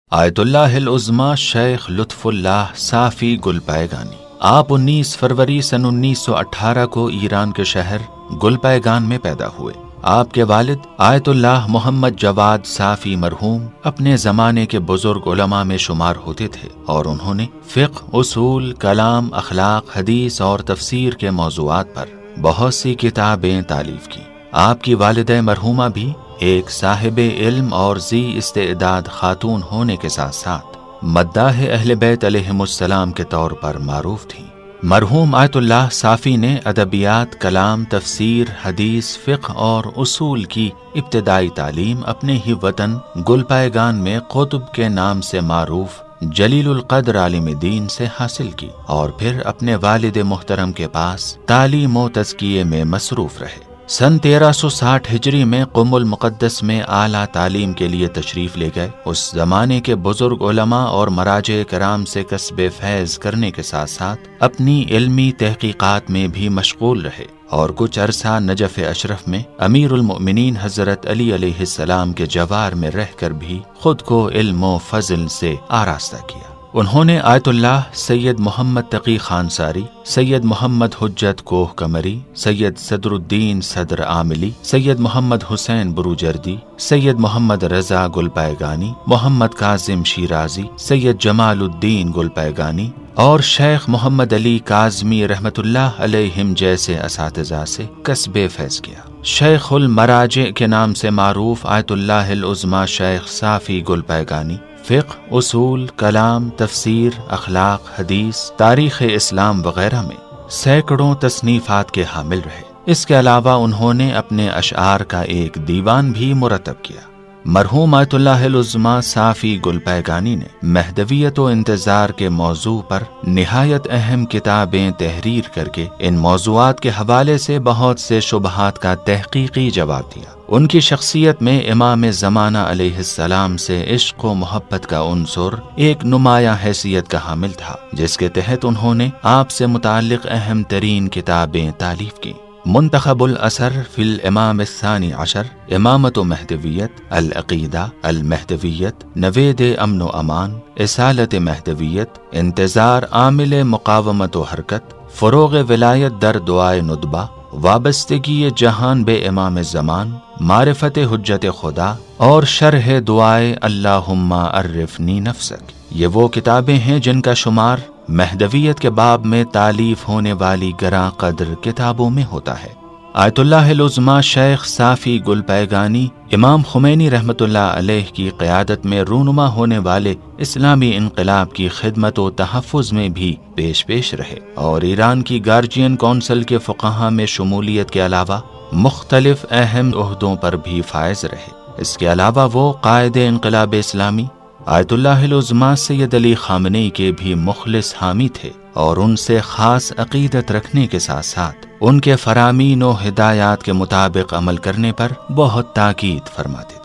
آیت اللہ العظمی شیخ لطف اللہ صافی گلپائگانی۔ آپ 19 فروری سن 1918 کو ایران کے شہر گلپائگان میں پیدا ہوئے۔ آپ کے والد آیت اللہ محمد جواد صافی مرحوم اپنے زمانے کے بزرگ علماء میں شمار ہوتے تھے، اور انہوں نے فقہ، اصول، کلام، اخلاق، حدیث اور تفسیر کے موضوعات پر بہت سی کتابیں تالیف کی۔ آپ کی والدہ مرحومہ بھی ایک صاحب علم اور ذی استعداد خاتون ہونے کے ساتھ ساتھ مداح اہل بیت علیہم السلام کے طور پر معروف تھیں۔ مرحوم آیت اللہ صافی نے ادبیات، کلام، تفسیر، حدیث، فقہ اور اصول کی ابتدائی تعلیم اپنے ہی وطن گلپائگان میں قطب کے نام سے معروف جلیل القدر عالم دین سے حاصل کی، اور پھر اپنے والد محترم کے پاس تعلیم و تزکیے میں مصروف رہے۔ سن 1360 ہجری میں قم المقدس میں اعلیٰ تعلیم کے لیے تشریف لے گئے۔ اس زمانے کے بزرگ علماء اور مراجع کرام سے کسب فیض کرنے کے ساتھ ساتھ اپنی علمی تحقیقات میں بھی مشغول رہے، اور کچھ عرصہ نجف اشرف میں امیر المؤمنین حضرت علی علیہ السلام کے جوار میں رہ کر بھی خود کو علم و فضل سے آراستہ کیا۔ انہوں نے آیت اللہ سید محمد تقی خانساری، سید محمد حجت کوہ قمری، سید صدر الدین صدر عاملی، سید محمد حسین بروجردی، سید محمد رضا گلپائگانی، محمد کاظم شیرازی، سید جمال الدین گلپائگانی اور شیخ محمد علی کاظمی رحمۃ اللہ علیہم جیسے اساتذہ سے کسب فیض کیا۔ شیخ المراجع کے نام سے معروف آیت اللہ العظمی شیخ صافی گلپائگانی فقہ، اصول، کلام، تفسیر، اخلاق، حدیث، تاریخ اسلام وغیرہ میں سینکڑوں تصنیفات کے حامل رہے۔ اس کے علاوہ انہوں نے اپنے اشعار کا ایک دیوان بھی مرتب کیا۔ مرحوم آیت اللہ العظمی صافی گلپائگانی نے مہدویت و انتظار کے موضوع پر نہایت اہم کتابیں تحریر کر کے ان موضوعات کے حوالے سے بہت سے شبہات کا تحقیقی جواب دیا۔ ان کی شخصیت میں امام زمانہ علیہ السلام سے عشق و محبت کا عنصر ایک نمایاں حیثیت کا حامل تھا، جس کے تحت انہوں نے آپ سے متعلق اہم ترین کتابیں تالیف کی۔ منتخب الاثر فی الامام الثانی عشر، امامت و مہدویت، العقیدہ، المہدویت، نوید امن و امان، اصالت مہدویت، انتظار عامل مقاومت و حرکت، فروغ ولایت در دعائے ندبہ، وابستگی جہان بے امام زمان، معرفت حجت خدا اور شرح دعائے اللہم عرفنی نفسک۔ یہ وہ کتابیں ہیں جن کا شمار مہدویت کے باب میں تالیف ہونے والی گراں قدر کتابوں میں ہوتا ہے۔ آیت اللہ العظمی شیخ صافی گلپائگانی امام خمینی رحمۃ اللہ علیہ کی قیادت میں رونما ہونے والے اسلامی انقلاب کی خدمت و تحفظ میں بھی پیش رہے، اور ایران کی گارجین کونسل کے فقہاء میں شمولیت کے علاوہ مختلف اہم عہدوں پر بھی فائز رہے۔ اس کے علاوہ وہ قائد انقلاب اسلامی آیت اللہ العظمی سید علی خامنئی کے بھی مخلص حامی تھے، اور ان سے خاص عقیدت رکھنے کے ساتھ ساتھ ان کے فرامین و ہدایات کے مطابق عمل کرنے پر بہت تاکید فرماتے تھے۔